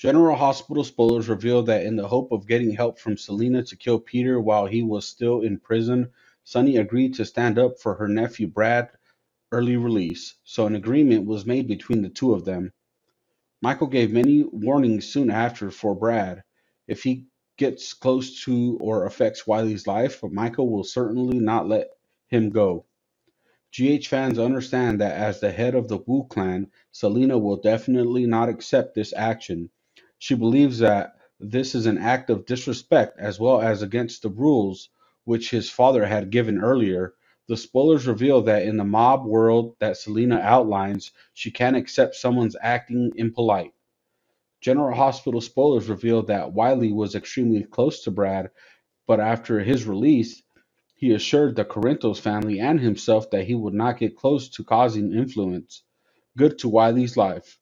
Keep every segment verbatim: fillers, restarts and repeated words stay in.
General Hospital spoilers reveal that in the hope of getting help from Selena to kill Peter while he was still in prison, Sunny agreed to stand up for her nephew Brad early release, so an agreement was made between the two of them. Michael gave many warnings soon after for Brad. If he gets close to or affects Wiley's life, Michael will certainly not let him go. G H fans understand that as the head of the Wu clan, Selena will definitely not accept this action. She believes that this is an act of disrespect as well as against the rules which his father had given earlier. The spoilers reveal that in the mob world that Selena outlines, she can't accept someone's acting impolite. General Hospital spoilers reveal that Wiley was extremely close to Brad, but after his release, he assured the Corinthos family and himself that he would not get close to causing influence good to Wiley's life.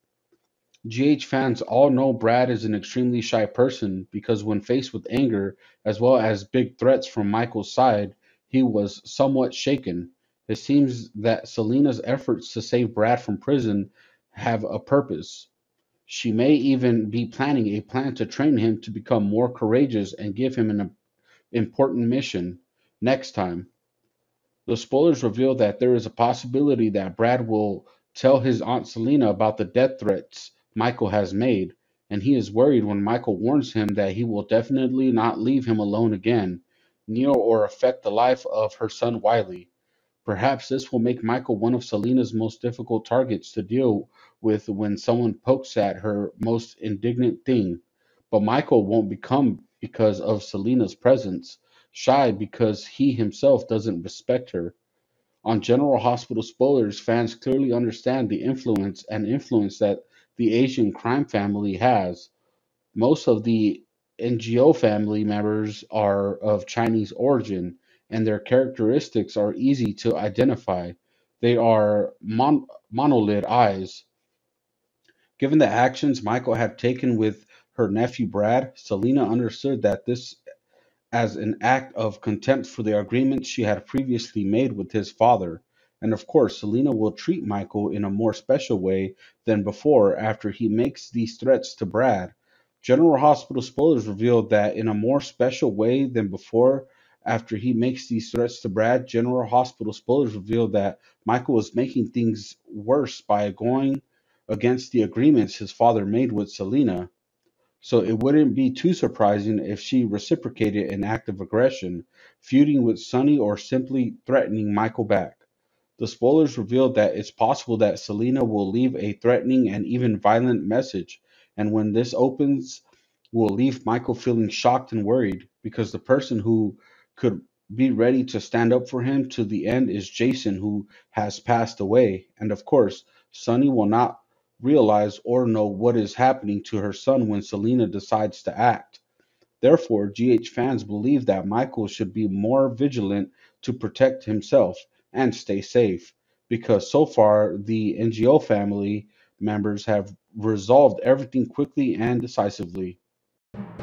G H fans all know Brad is an extremely shy person because when faced with anger as well as big threats from Michael's side, he was somewhat shaken. It seems that Selena's efforts to save Brad from prison have a purpose. She may even be planning a plan to train him to become more courageous and give him an important mission next time. The spoilers reveal that there is a possibility that Brad will tell his Aunt Selena about the death threats Michael has made, and he is worried when Michael warns him that he will definitely not leave him alone again, near or affect the life of her son Wiley. Perhaps this will make Michael one of Selena's most difficult targets to deal with when someone pokes at her most indignant thing. But Michael won't become because of Selena's presence, shy because he himself doesn't respect her. On General Hospital spoilers, fans clearly understand the influence and influence that the Asian crime family has. Most of the N G O family members are of Chinese origin, and their characteristics are easy to identify. They are mon- monolid eyes. Given the actions Michael had taken with her nephew Brad, Selena understood that this as an act of contempt for the agreement she had previously made with his father. And of course, Selena will treat Michael in a more special way than before after he makes these threats to Brad. General Hospital spoilers revealed that in a more special way than before after he makes these threats to Brad, General Hospital spoilers revealed that Michael was making things worse by going against the agreements his father made with Selena. So it wouldn't be too surprising if she reciprocated an act of aggression, feuding with Sonny or simply threatening Michael back. The spoilers revealed that it's possible that Selena will leave a threatening and even violent message, and when this opens, will leave Michael feeling shocked and worried because the person who could be ready to stand up for him to the end is Jason, who has passed away. And of course, Sonny will not realize or know what is happening to her son when Selena decides to act. Therefore, G H fans believe that Michael should be more vigilant to protect himself and stay safe, because so far the N G O family members have resolved everything quickly and decisively.